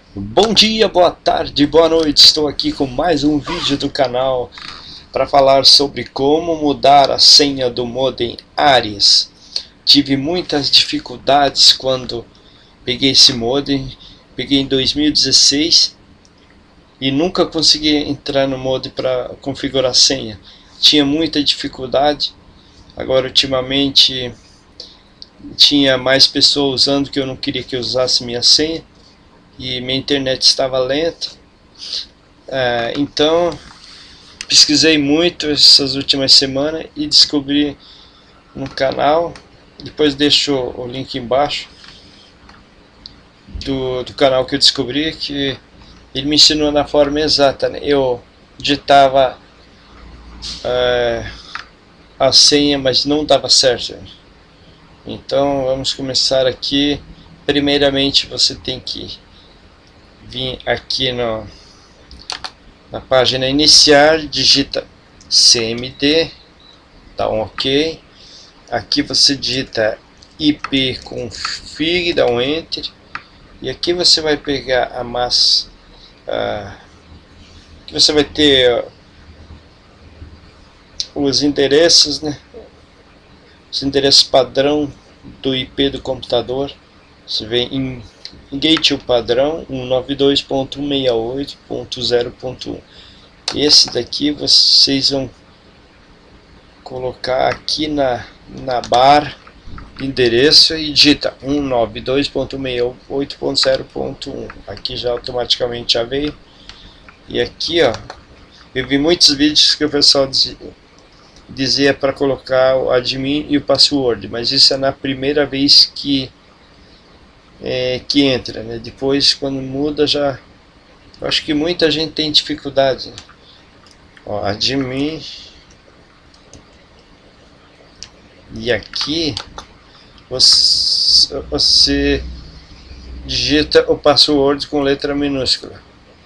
Bom dia, boa tarde, boa noite. Estou aqui com mais um vídeo do canal para falar sobre como mudar a senha do modem Ares. Tive muitas dificuldades quando peguei esse modem. Peguei em 2016 e nunca consegui entrar no modem para configurar a senha. Tinha muita dificuldade. Agora ultimamente tinha mais pessoas usando que eu não queria que eu usasse minha senha. E minha internet estava lenta, então pesquisei muito essas últimas semanas e descobri no canal. Depois deixo o link embaixo do canal que eu descobri, que ele me ensinou na forma exata, né? Eu digitava a senha, mas não dava certo. Então vamos começar aqui. Primeiramente você tem que vir aqui na página inicial, digita cmd, dá um ok. Aqui você digita ipconfig, dá um enter. E aqui você vai pegar a massa, que você vai ter os endereços, né? Os endereços padrão do IP do computador. Você vem em gateway padrão 192.168.0.1. Esse daqui vocês vão colocar aqui na barra de endereço e digita 192.168.0.1. Aqui já automaticamente já veio. E aqui, ó, eu vi muitos vídeos que o pessoal dizia para colocar o admin e o password, mas isso é na primeira vez que entra, né? Depois, quando muda, já eu acho que muita gente tem dificuldade, né? Ó, admin, e aqui você digita o password com letra minúscula,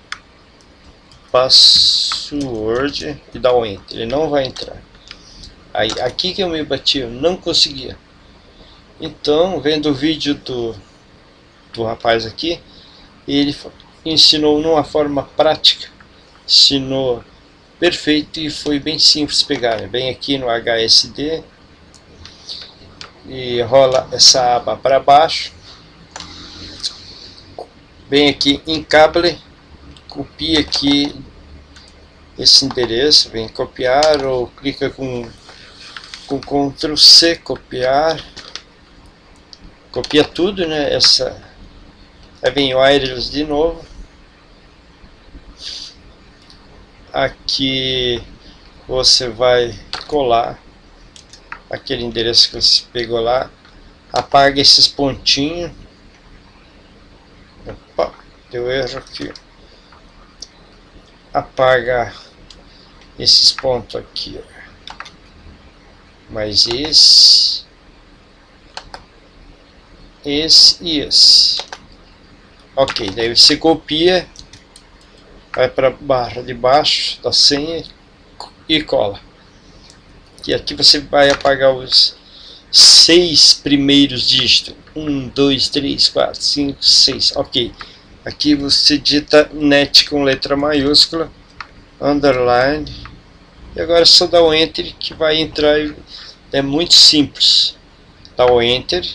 password, e dá o enter. Ele não vai entrar. Aí aqui que eu me bati, eu não conseguia. Então, vendo o vídeo do rapaz aqui, ele ensinou numa forma prática, ensinou perfeito e foi bem simples pegar, né? Vem aqui no HSD e rola essa aba para baixo, vem aqui em cable, copia aqui esse endereço, vem copiar, ou clica com Ctrl C, copiar, copia tudo, né? Aí vem o wireless de novo. Aqui você vai colar aquele endereço que você pegou lá. Apaga esses pontinhos. Opa, deu erro aqui. Apaga esses pontos aqui, ó. Mais esse e esse. Ok, daí você copia, vai para a barra de baixo da senha e cola. E aqui você vai apagar os 6 primeiros dígitos. 1, 2, 3, 4, 5, 6. Ok. Aqui você digita net com letra maiúscula, underline. E agora é só dar o enter que vai entrar. É muito simples. Dá o enter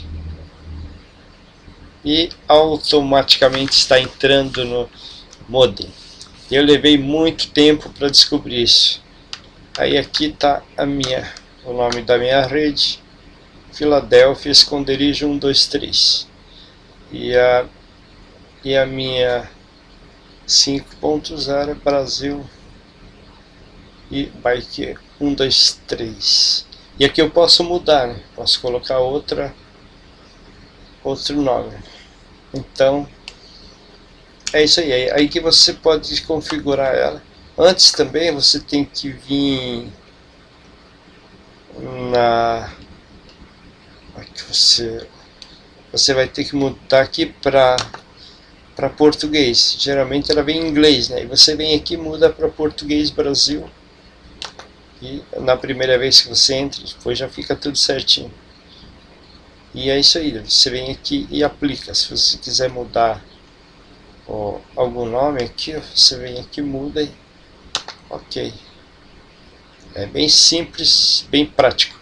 e automaticamente está entrando no modem. Eu levei muito tempo para descobrir isso. Aí aqui está o nome da minha rede, Filadélfia esconderijo 123, e a minha 5.0 Brasil e Bike 123. E aqui eu posso mudar, né? Posso colocar outro nome. Então é isso aí. Aí que você pode configurar ela. Antes também você tem que vir aqui você vai ter que mudar aqui para português. Geralmente ela vem em inglês, né? E você vem aqui, muda para português Brasil. E na primeira vez que você entra, depois já fica tudo certinho. E é isso aí, você vem aqui e aplica. Se você quiser mudar ou algum nome aqui, você vem aqui, muda e ok. É bem simples, bem prático.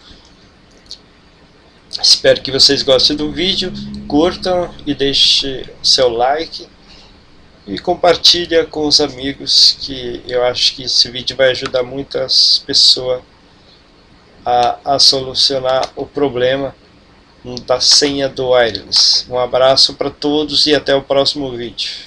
Espero que vocês gostem do vídeo, curtam e deixem seu like e compartilha com os amigos, que eu acho que esse vídeo vai ajudar muitas pessoas a solucionar o problema da senha do wireless. Um abraço para todos e até o próximo vídeo.